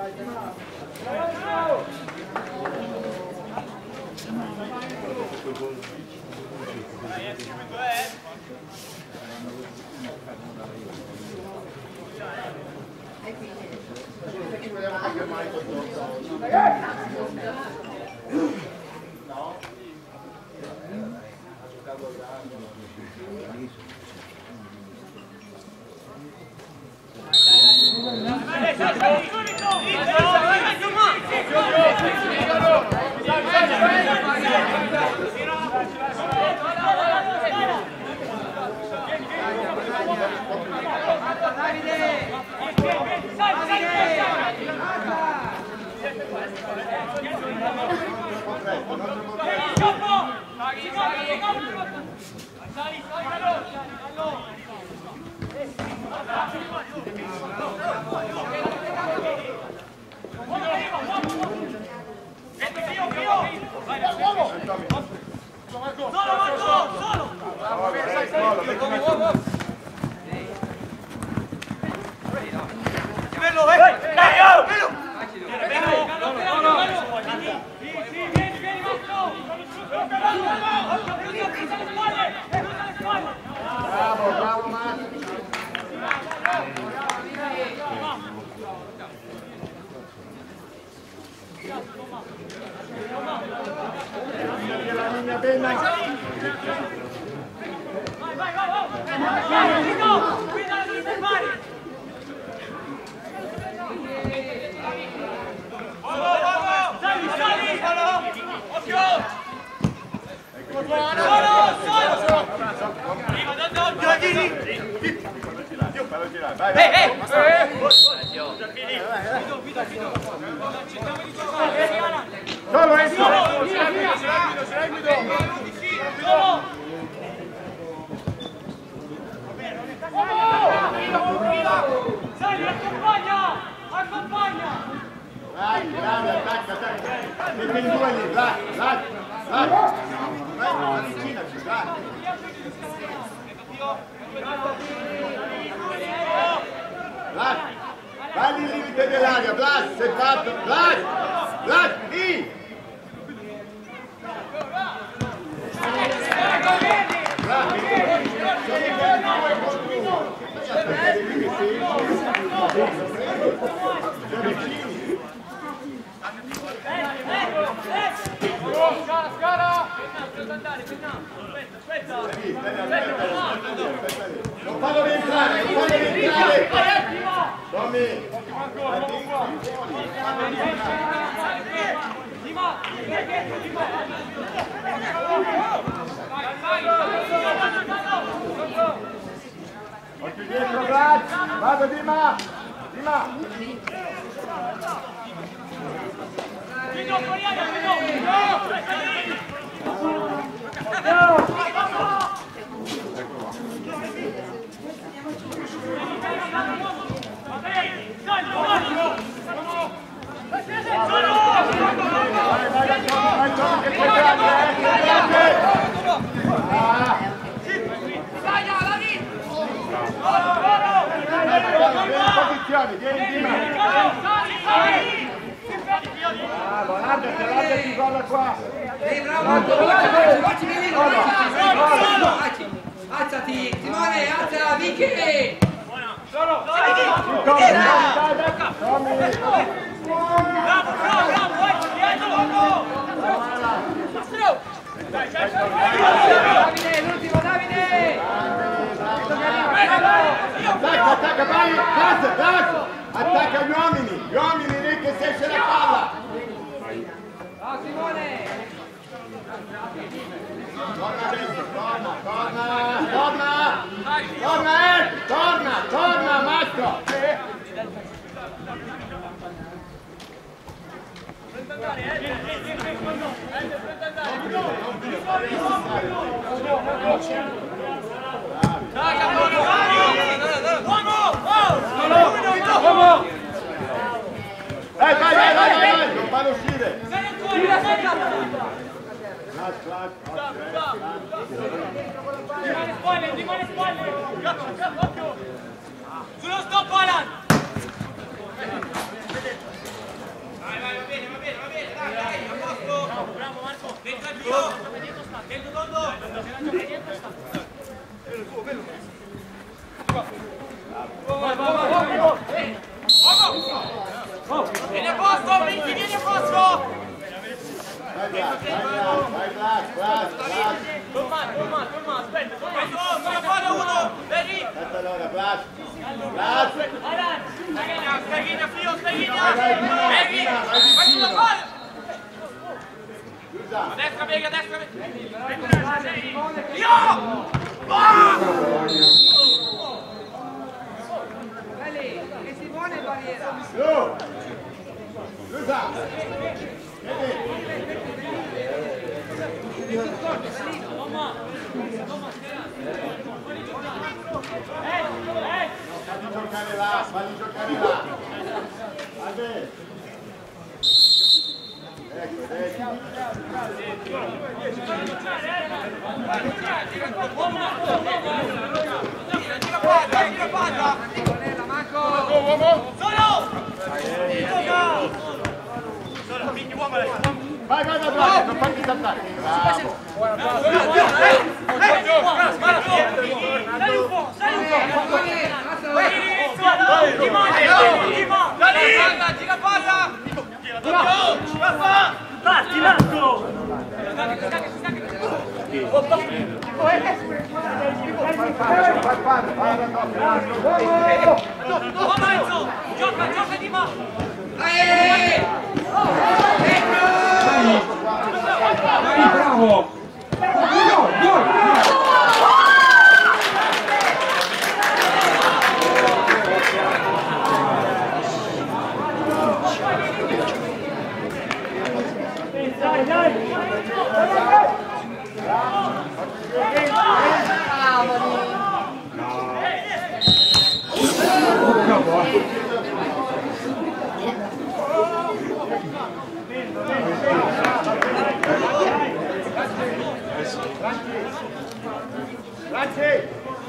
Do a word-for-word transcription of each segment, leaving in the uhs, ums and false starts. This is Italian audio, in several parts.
Alzati, Simone, alza, Vicky! Bravo, bravo, bravo, vai, dietro! Davide, l'ultimo, Davide! Attacca, attacca, vai, passa, passa! Attacca gli uomini, gli uomini lì che si esce la palla! No, Simone! Torna dentro, torna, torna, torna! Torna, eh! Torna, torna, Marco! Eh, vai, vai, vai, vai, non fanno uscire! Flash, flash, Rimane spalle, rimane spalle! Sullo stop, Alan! Fosco, Vinci, vieni a Fosco! Vai Vlad, vai Vlad, Vlad, Vlad. Tommaso, Tommaso, Tommaso, aspetta, Tommaso, sono fuori uno, vedi? Aspetta allora, Vlad. Vlad. Stegina, stegina, fio, stegina! Vai, vai, vai, Vedi? vai, vai, Vai sulla vicino. palla! Chiusa. A destra, Vega, a destra, Vega! Io! Ah! Belli, che Simone in barriera. Su. Chiusa. Vedi? Falli giocare là, falli giocare là. Vabbè. Ecco, vedi. Tira palla, tira palla! Nicolella, Marco. Solo! Solo, Vinci, uomo! Vai, vai, vai, vai, non farti saltare. Bravo. Stai un po', stai un po'! Tira palla! Batti, Marco! Gioca, gioca di mano! Dai! Dai, bravo! Gol, gol! Dai, dai! Grazie.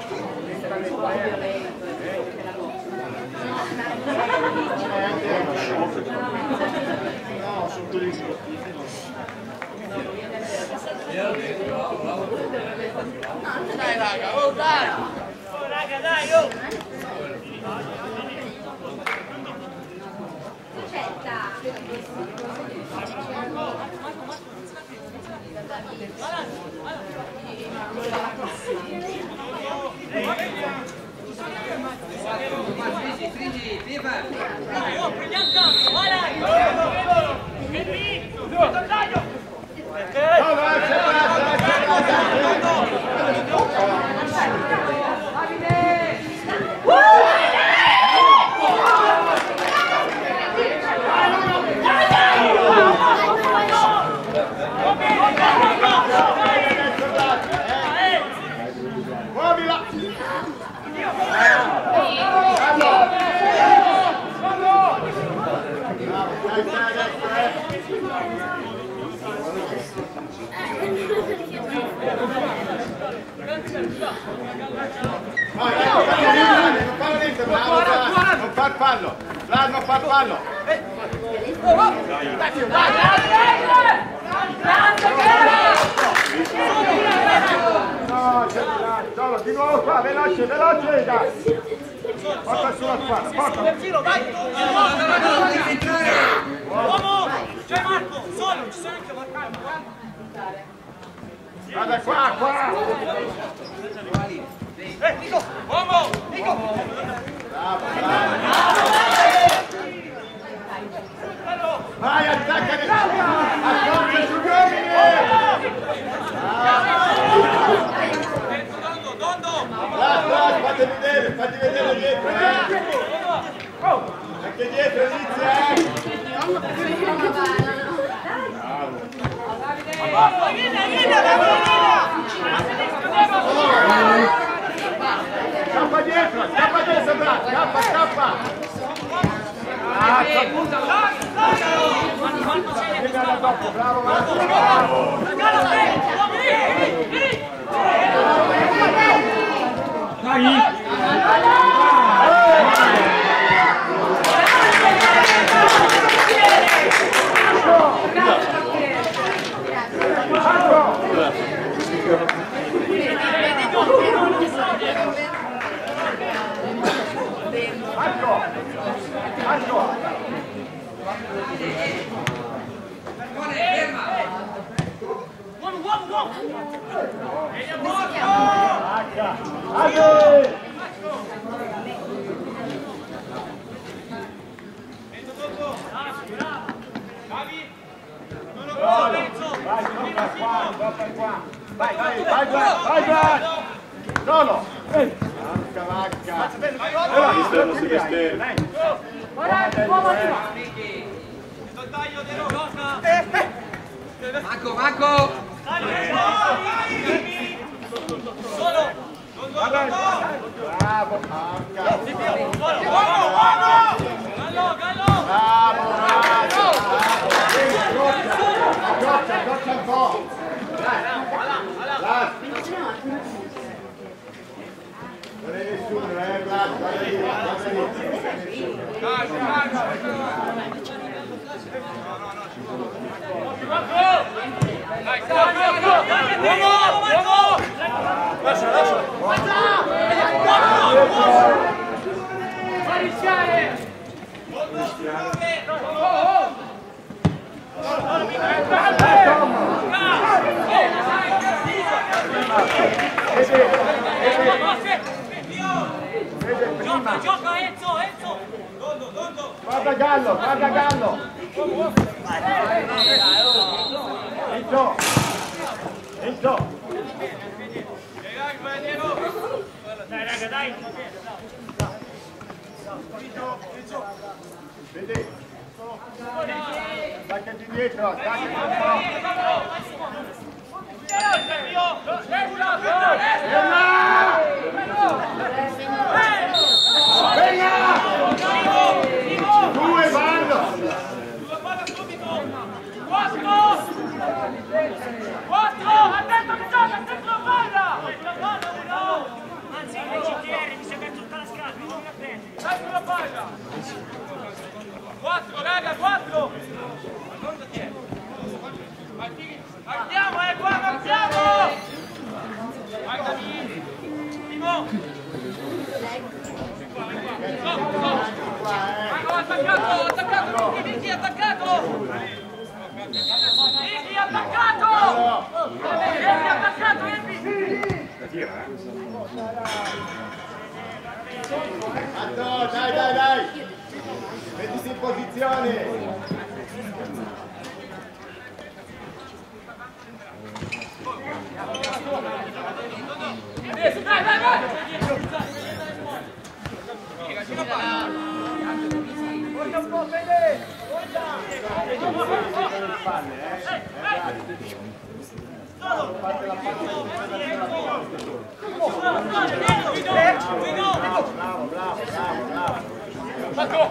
No, sottolineo. Dai raga, oh dai! Oh raga, dai, oh! Stringi, stringi, viva! Dai, oh, prendiamo campo, vai dai! Vieni! Taglio! No, no, c'è braccia, c'è braccia. Muovila! Dai, dai, dai, non fare niente, bravo, non far fallo, Vlad, non far fallo. No, c'è solo, di nuovo qua, veloce, veloce, dai. Porta sulla squadra, porta. Giro, vai! Uomo! C'è Marco! Solo! Ci sono anche Marco! Guarda qua, qua. Eh, Nico! Uomo! Nico! Bravo, bravo. Vai, attacca che attacca sugli uomini. Dondo, Dondo! Vlad, Vlad, fate vedere, fatti vedere dietro, eh. Anche dietro inizia, eh. Guida, guida, guida! Scappa dietro, scappa dietro, Vlad, scappa, scappa. Ah, Punta, bravo, Marco, bravo. Dai! Marco, Marco. Uomo, uomo, uomo! Vai, vai, vai, vai, vai! Solo! Vacca, vacca! Esterno si esterno. Marco, Marco! Solo! Bravo, Marca! Uomo, uomo! Gallo, gallo! Bravo, bravo! Goccia, goccia un po'! Dai! Dai! Non è nessuno, eh, guarda, guarda lì, guarda lì. Calcio, calcio! Dai, Lascia, lascia! Fa rischiare! Gioca, gioca Enzo, Enzo! Guarda Gallo, guarda Gallo! Enzo! Enzo! Dai raga, dai! Vedi? Attaccati dietro, attaccati un po'! Due vanno! Quattro! Quattro! Attento che gioca, attento la palla! La palla, no! Anzi, il recitiere mi si è aperto tutta la scatola, non la prendi! Attento la palla! Quattro, raga, quattro! Andiamo, eh, qua, andiamo! Vai, Davide! Timo! Attaccato, attaccato! Vicky, attaccato! Vicky, attaccato! Vicky, attaccato, Vicky! Anto, dai, dai, dai! Mettiti in posizione! Dai, vai, vai! Guarda un po', Fede! Bravo, bravo, bravo, bravo!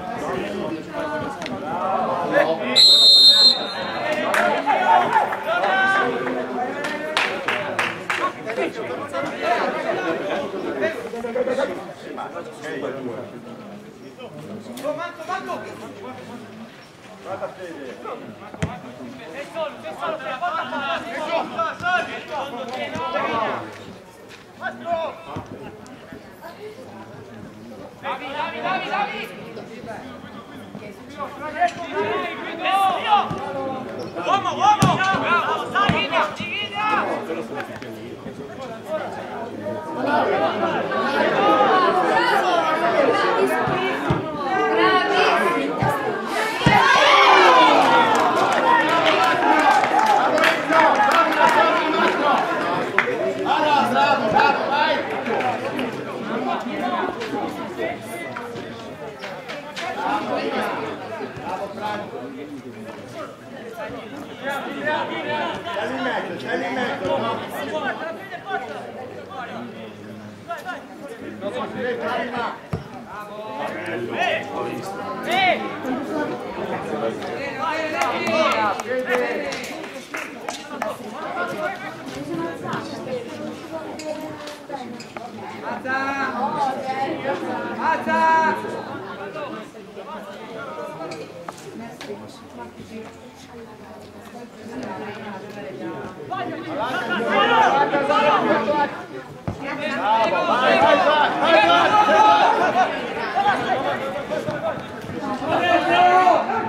Marco, Marco! Guarda Fede! Sei solo, sei solo, sei porta! Sei solo! Quattro! Davi, Davi, Davi, Davi! Uomo, uomo! Bravo, dai, linea, linea! Bravo, bravo, vai! Bravo Franco! Stai in mezzo, stai in mezzo, no? Prima! Bravo, vai, vai, vai, vai, vai!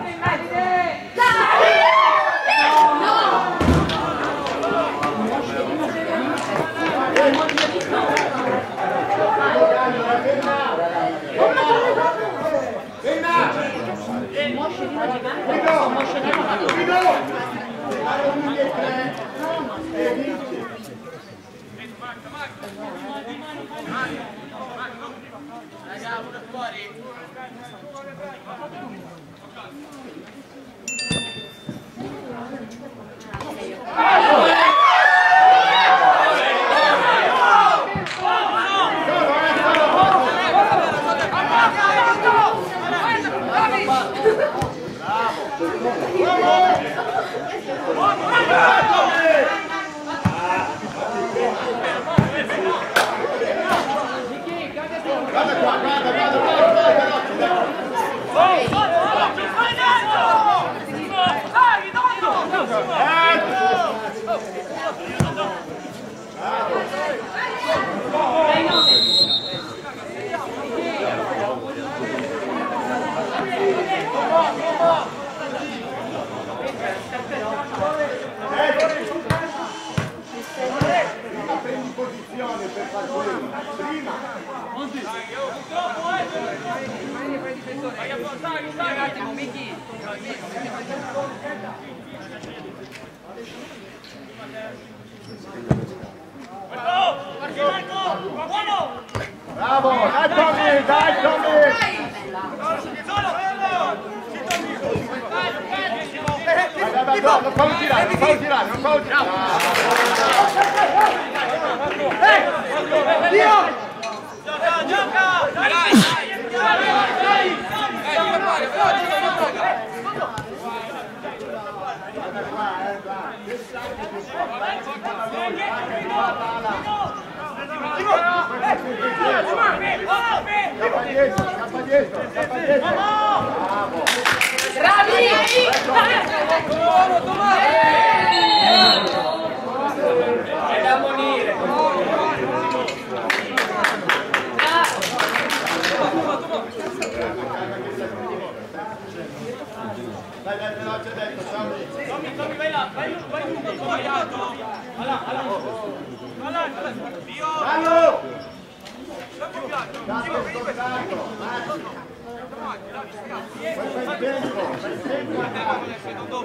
Prendi posizione per far quello. Prima. Vai un attimo, Miki. Bravo, dai Tommy, dai Tommy. Vai, vai, vai, non fallo girare, non fallo girare, non fallo girare. Eh, Dio! Gioca, gioca! Dai, dai! Dai, Scappa dietro, scappa dietro, scappa dietro. Bravo! Bravi! È da morire! Dai, dai, veloce dentro, Tommy. Tommy, Tommy, vai là, vai lungo, vai lungo, sbagliato! Va là, va là! Va là, Dio! Bravo! Troppo piatto! Cazzo, toccato. Fai dentro, fai dentro.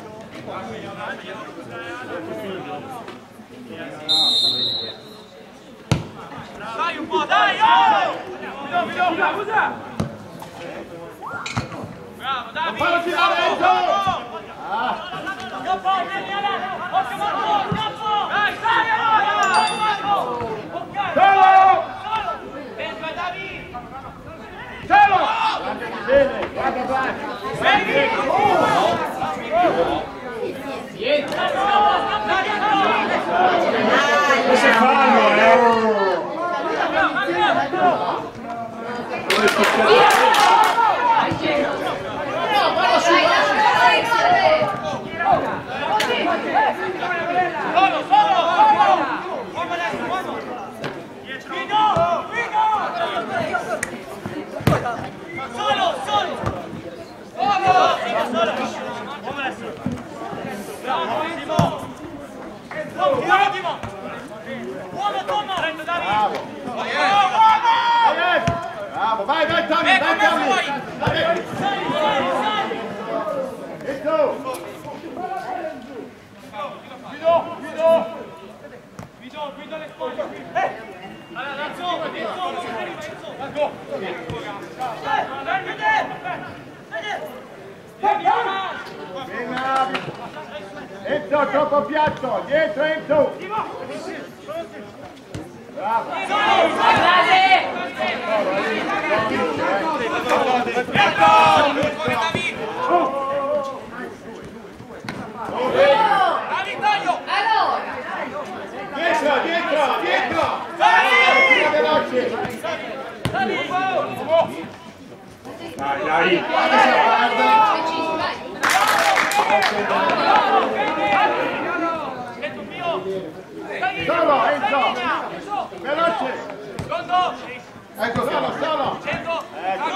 Dai un po', dai! Oh! Vedo, vedo, scusa! Bravo, Davide! Non fallo girare, Enzo! Scappo, vieni là! Occhio, Marco, scappo! Dai, dai, allora! Marco! Solo! Dentro, Davide! Solo! Guarda bene, guarda bene. Questo è fallo, eh! Solo, solo, solo! Uomo adesso, uomo! Guido! Guido! Solo, solo! Uomo! Solo! Uomo adesso! Bravo, Simo! Uomo, Simo! Uomo, Tomo! Prendo Davide! Bravo! Uomo! Bravo, vai, vai Tommy, vai Tommy! Dai! Enzo! Guido, Guido! Guido, Guido le spalle qui! Eh! Allora, Lazzo, Enzo, arriva Enzo! Lazzo! Dai, Vieni, Enzo, troppo piatto! Dietro Enzo! Bravo! Dietro, dietro, dietro! Vai! Veloce! Dai, dai! Solo, Enzo! Veloce! Ecco, solo, solo! Ecco,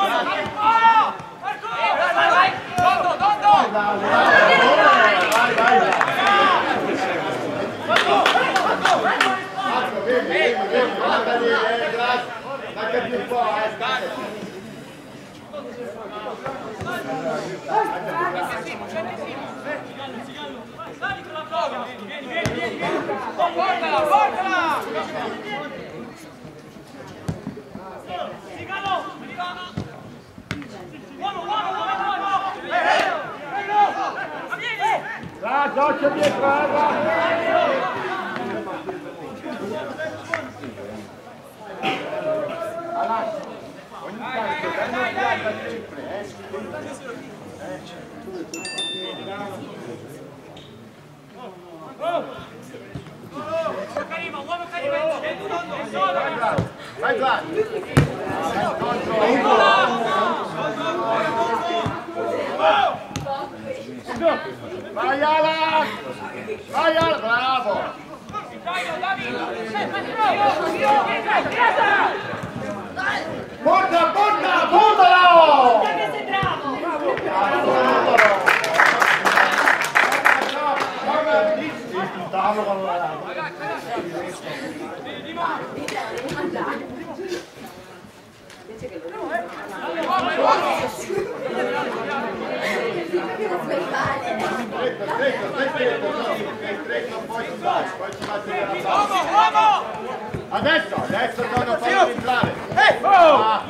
vai, vai! Dondo, Dondo! vai, vai! Vieni, vieni, vieni, guarda lì, eh, grazie! Manca più un po', eh, stai! Dai con la prova! Vieni, vieni, vieni! Portala, portala! Sigalo! Arriva! c'è dietro, Alan, ogni tanto dai un'occhiata sempre, eh? Karima, uomo Karima, vai Vlad! Vai Alan! Vai Alan, bravo! Porta, porta, portalo! Adesso, adesso non farlo entrare. Eh! Oh!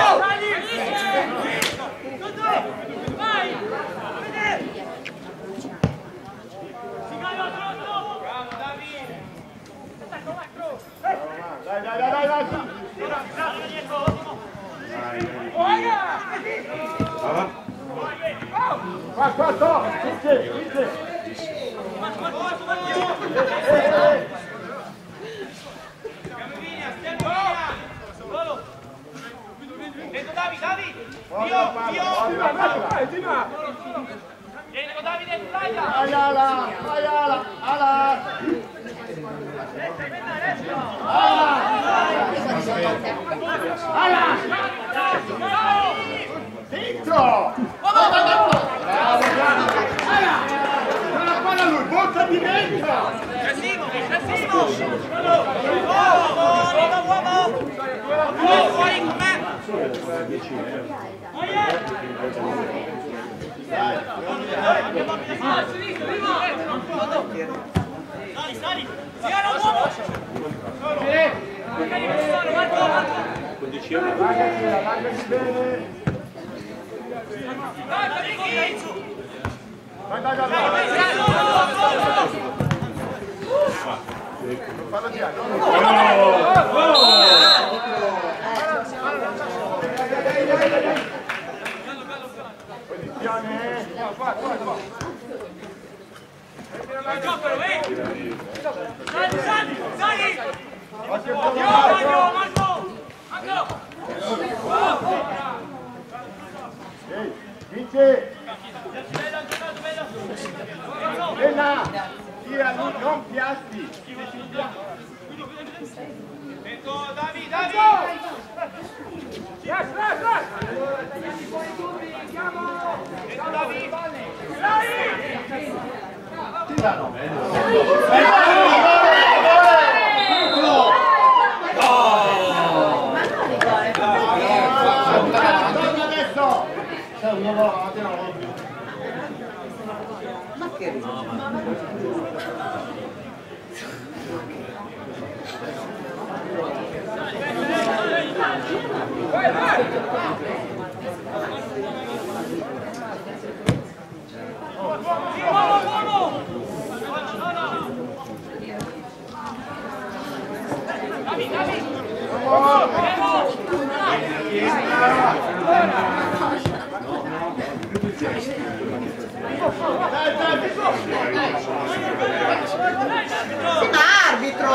Dai, dai, dai, dai, dai! Qua, qua, qua! Vince, vince! Dentro Davi, Davi! Io, io! Dentro Davide, taglia! Vai Ala, vai Ala, Ala! Ala! Ala! Dentro! Bravo, bravo! Ala! Non la palla lui, buttati dentro! Casimo, Casimo! Uomo, uomo, uomo! Uomo, fuori con me! Sali, sali! Siano uomo! Allargati, allargati bene! Vai, Vai, vai, vai! Fallo di là, no? Posizione! Vai, vai, vai! Sali, sali, sali! Occhio, Io, Marco, Marco! Marco! Ehi, vince! Bella! Tira lui, non piasti! Dentro Davi, Davi! Yes, yes, yes! Dentro Davi! Dai! Tirano! Torna adesso! Ma che Davi, Davi! Sì, ma arbitro!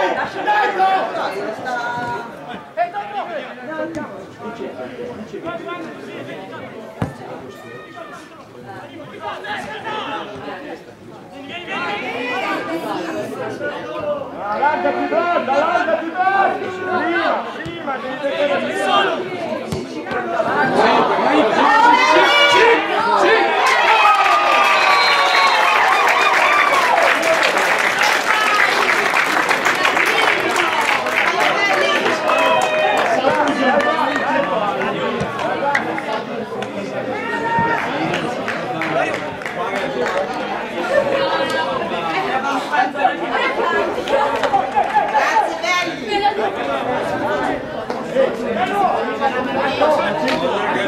Allargati Brad, allargati Brad! Prima, prima, devi vedere Grazie belli!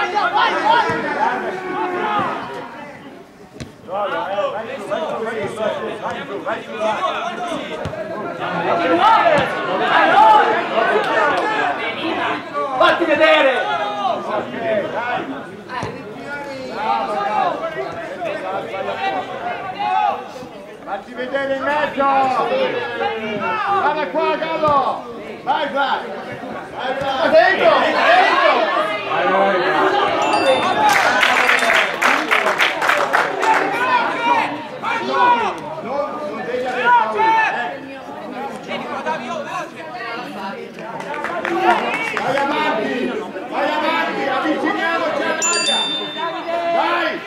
Fatti vedere! Fatti vedere in mezzo! Guarda qua, Gallo! Vai, vai! Vai, dentro! Non devi avere paura! Vai avanti! Vai avanti! Avviciniamoci all'aria! Vai!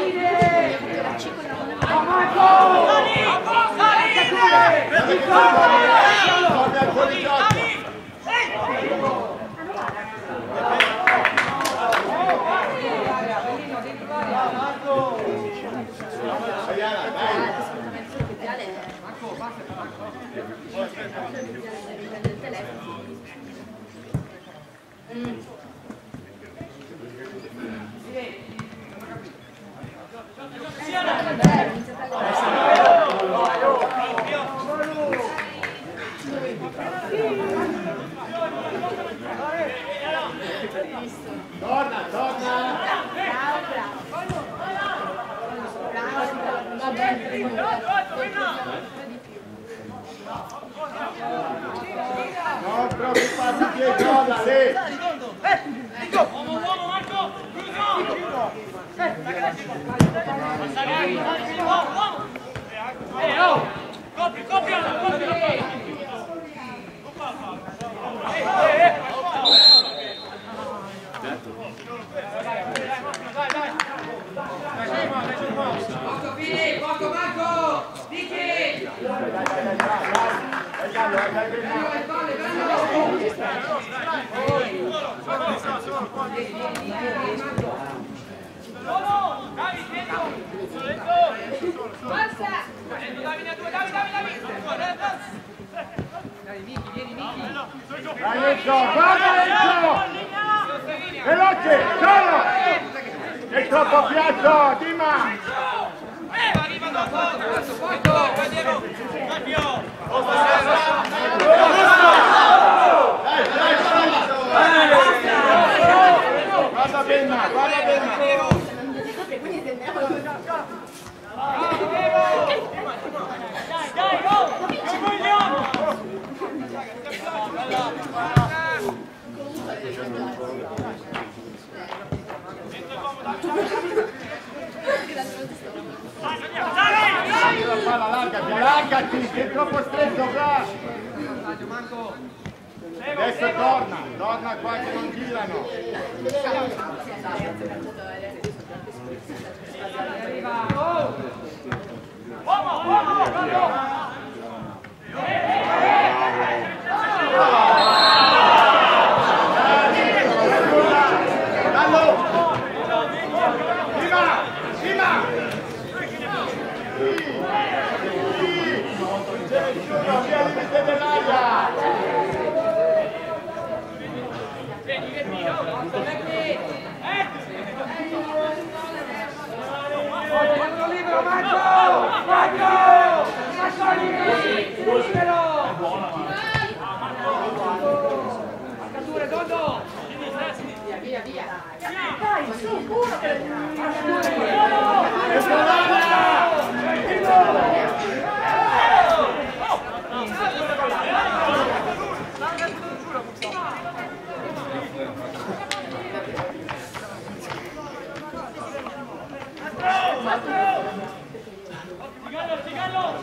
Torni al fuorigioco! Mariana, dai! Torna, torna! Non preoccuparti che gioca, sì! Uomo, uomo, Marco! Eh, oh! Copri, copialo, copialo! Poco Fili, poco Marco! Vicky! Davi, dentro! Forza! Davide a due, Davide, Davide, Davide! Dai, Vicky, vieni, Vicky! Dai, Enzo, guarda Enzo! Veloce, solo! È troppo piatto, Dima! Eh, arriva dopo! Adesso, porto! Vediamo! Cambio! Dai, dai, guarda bene, guarda bene! Dai, dai, oh! Che vogliamo! La palla, allargati, allargati, sei troppo stretto qua! Adesso torna, torna qua che non girano! Uomo, uomo, uomo! Dallo! Dima! Dima! C'è nessuno, via al limite dell'aria! Vieni, vieni, Quando libero, Marco! Marco! Marco, libero! Marcature, Dodo! Via, via, via! Dai, su, puro! Figallo, figallo!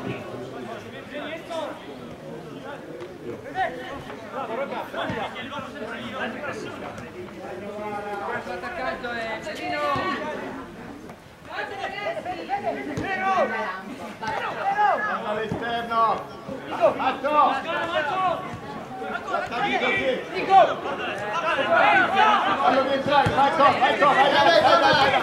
Questo attaccaggio è Celino! All'esterno! Matto! Attacchi così! Fallo rientrare, vai, vai, vai, vai, vai, vai, vai!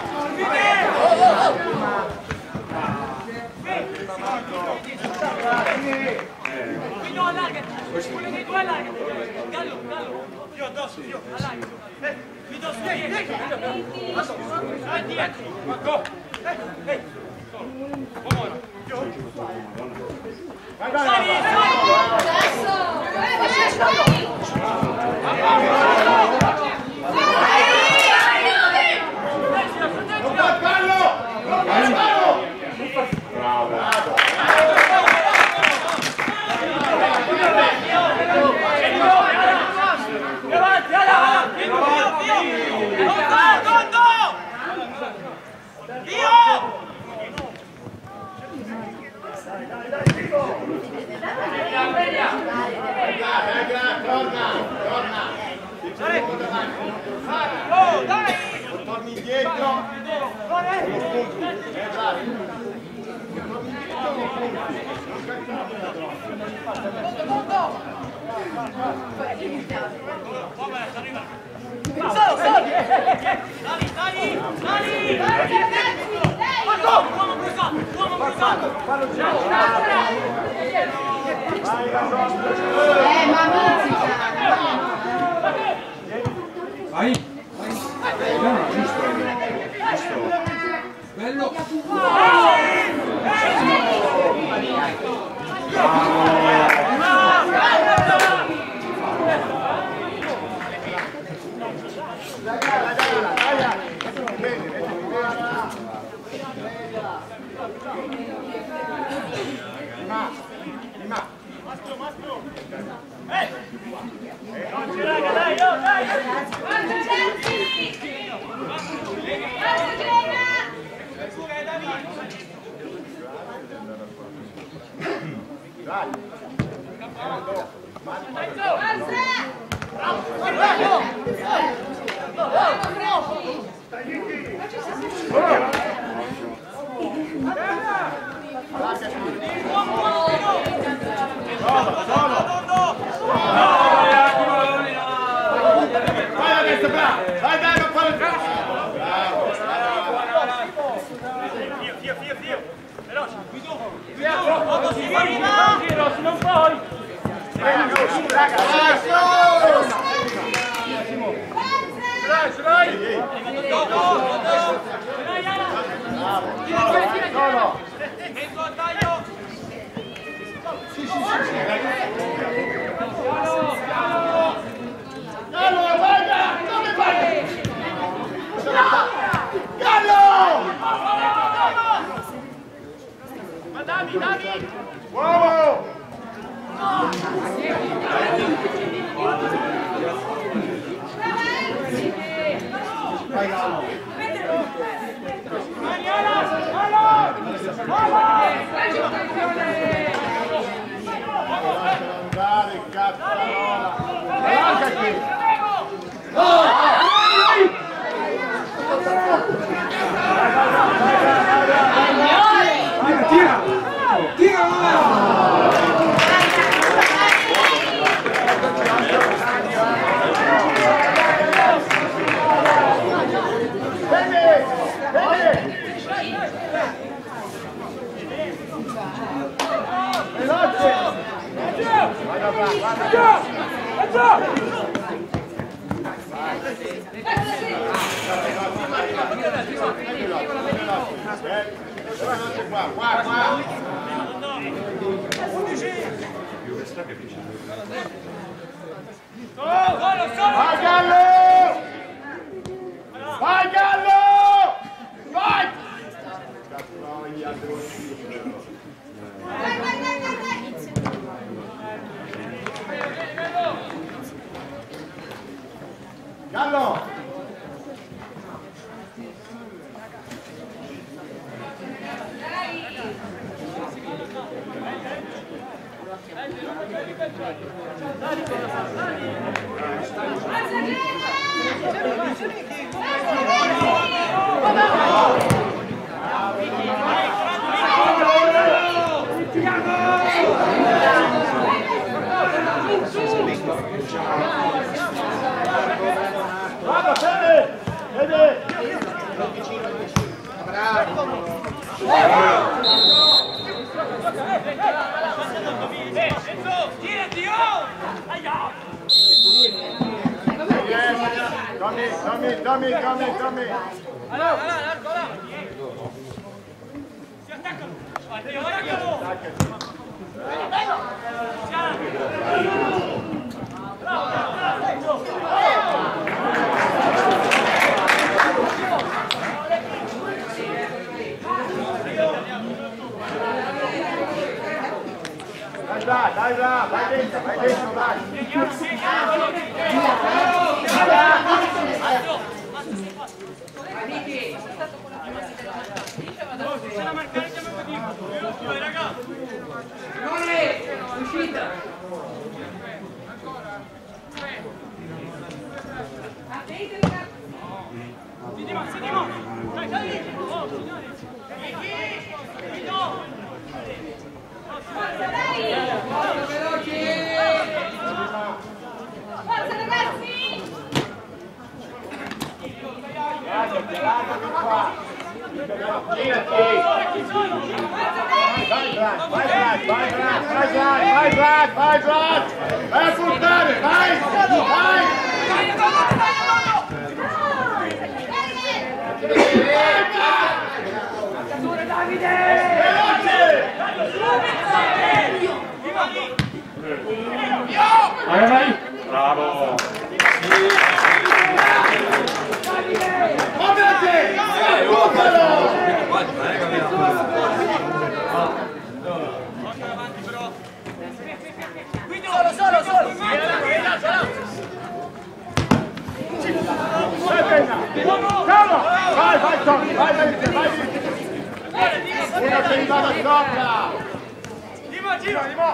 No, allargati! Quello di due allargati! Gallo, gallo! Io addosso! addosso, Fio, all'aria. Eh, qui addosso, vieni, vieni. Vai dietro. Go. Eh, eh. Buona. Fio. Vai, vai, Sali, vai. sali. Non fa fallo! Non fa fallo! Bravo. Avanti, avanti. Tondo, tondo. Io. Torna, torna! Oh, dai. Torni indietro! Uno spunto! Eh, dai! Torni indietro, uno spunto! Non cazzate la droga! Sali, sali. Sali, sali. Marco, uomo cruzato, uomo cruzato. Eh, ma musica! Vai, vai. No, no, giusto. Giusto. Bello. Vai Gallo! Vai Gallo! Vai! Gallo! Bravo, Fede! Fede! Bravo! Enzo, girati, oh! Aia! Dammi, dammi, dammi, dammi, dammi. Allora, allora, largo, là. Si attaccano. Attaccalo. Dai là, dai là, vai dentro, vai dentro, vai. C'è la marcare che mi dico. Vai ragazzi. Simone, uscita. Sidimo, Sidimo. Dai, dai. Oh, signore. Forza, dai! Veloci! Forza, ragazzi! Vai Vlad, vai Vlad, vai Vlad, vai Vlad, vai Vlad, vai Vlad! Vai a puntare, vai! Vai! Vai, vai! Bravo! Solo, solo, solo. Calma! Vai, vai Tommy, vai, vai, vai! Uno che gli vada sopra! Dimo, Dimo, Dimo.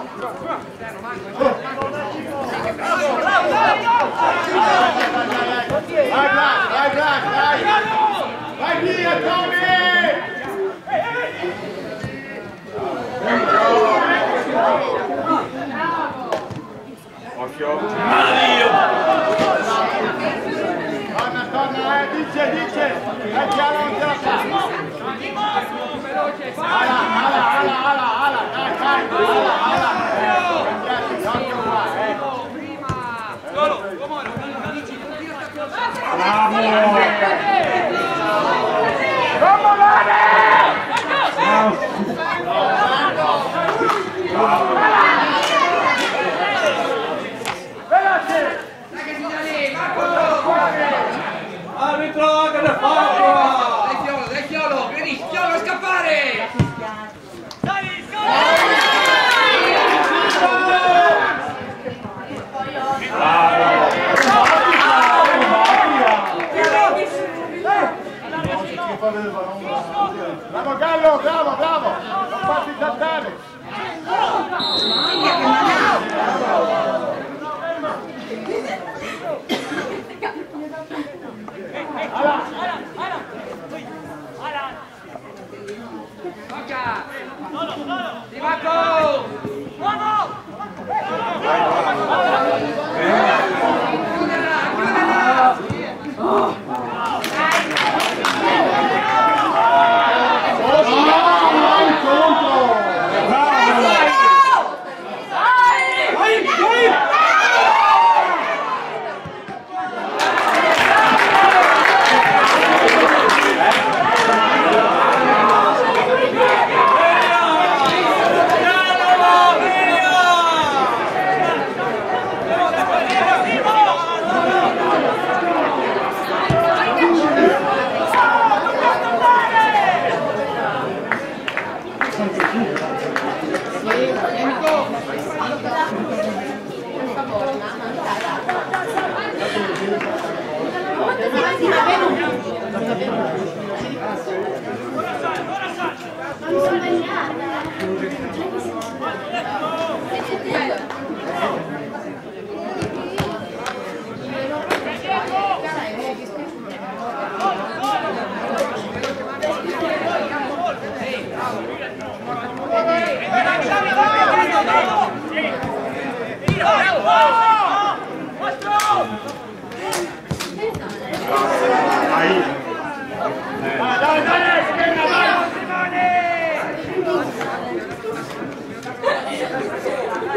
Vai Vlad, vai Vlad, vai! Vai via Tommy! Occhio! Torna, torna, eh, dice, dice! Dai piano, non ce la fa! Ala, ala, ala, ala, ala, dai, dai, ala, ala! Occhio qua, eh! Solo, come ora? Bravo! Come vale? Arbitro, che ne fa? Dai Chiolo, dai Chiolo, vedi, Chiolo a scappare! Dai, Bravo Gallo, bravo, bravo! Non farti saltare! Tocca! Di Marco! Uomo! Chiudela, chiudela!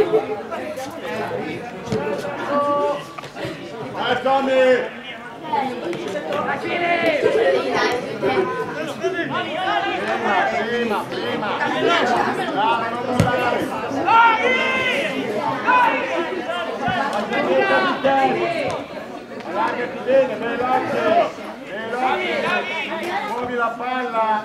Dai Tommy! Prima, prima. Bravo, non mollare. Allargati bene, veloce. Veloce. Muovi la palla.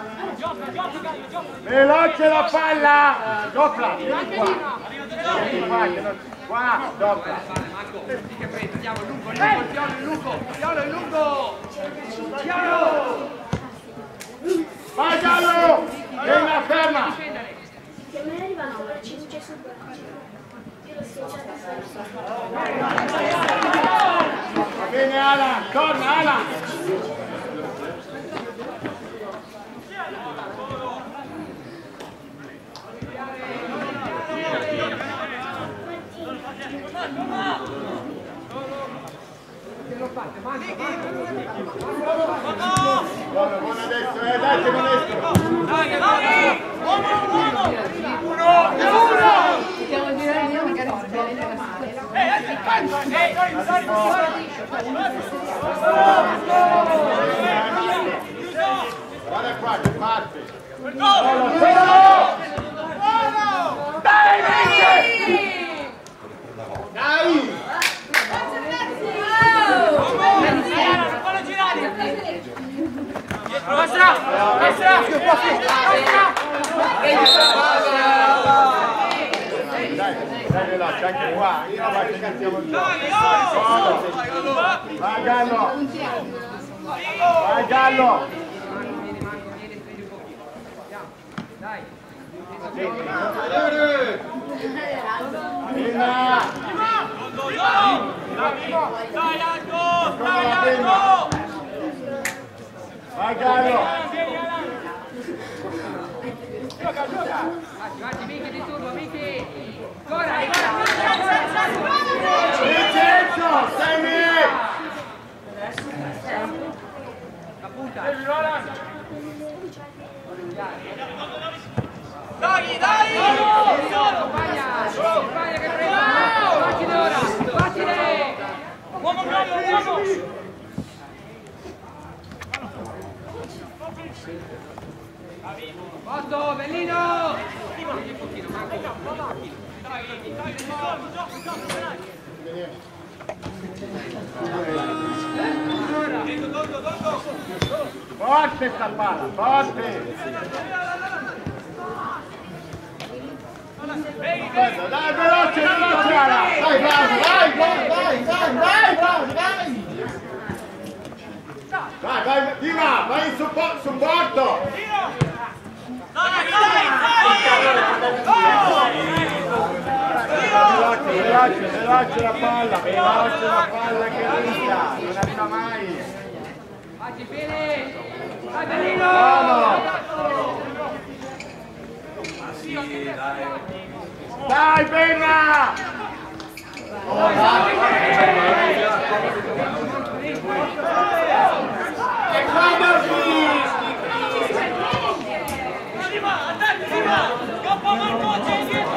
Veloce la palla. Gioca, vieni qua. Vieni qua, che non... Qua, gioca. Che prende, andiamo, il lungo, il lungo, il piolo, il lungo, il piolo, il lungo. Piolo. Vai Gallo! Vieni a ferma! Che me ne arrivano ora, ci c'è sul braccio. Io lo sto Va bene Alan, torna Alan! Buono, buono adesso, eh, dai che non escono! Dai, dai! Uomo, uomo! Uno! Uno! Stiamo girando io magari si vede nella Ehi, ehi, calma! Ehi, dai, dai! Guarda qua, che parte! Buono! Dai, vince! Dai! Fallo girare! Destra! Destra! Dai, dai veloce, anche qua, anche qua che iniziamo il gioco. Vai Gallo! Vai Gallo! Dai! Vinna! Dai, Aldo! Dai, Aldo! Vai Gallo! Guardi, Miki, di turno, Miki! Ancora! Vincenzo, stai lì! La punta! Dai, dai! Sbaglia! Sbaglia che prima! Battine ora! Battine! Uomo bravo, uomo! Otto, Bellino! Un pochino, Marco. Dai, dai, gioco, gioco, gioco, dai! Forte sta palla, forte! Aspetta, dai, veloce, veloce! Dai, bravo, dai, dai, dai, dai, dai, bravo, dai! Dai, vai, di là, vai in supporto! supporto. Dai, dai, dai! Veloce, veloce, veloce la palla, veloce la palla che resta, non arriva mai! Fatti bene! Vai Bellino! Dai, Benna! Oh, dai! E quando finisci? Arriva, attacca, arriva! Scappa Marco, c'è dietro!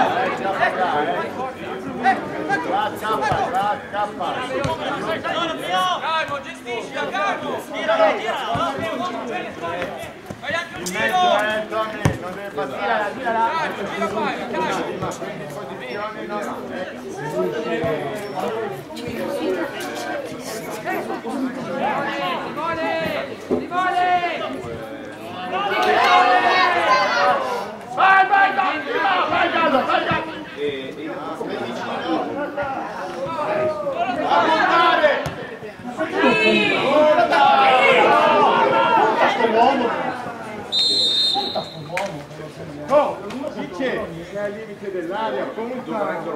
Va, scappa, va, scappa! Calmo, gestisci, calmo! Tira, tira! Vai anche un In giro! mezzo, eh, Tommy, non deve passare. Gira qua, calcio! Ma prendi posizione, no, no. Simone! Simone! Vai, vai, vai, vai, Gallo, vai, Gallo! A buttare! Oh, dice che è al limite dell'aria, punta!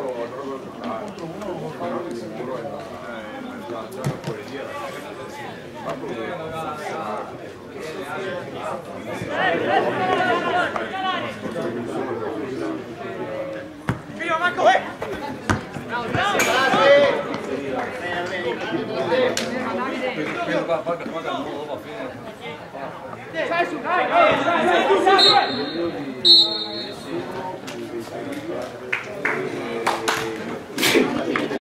Fino, Marco! Eh! Sai su, dai! Dai, dai, dai!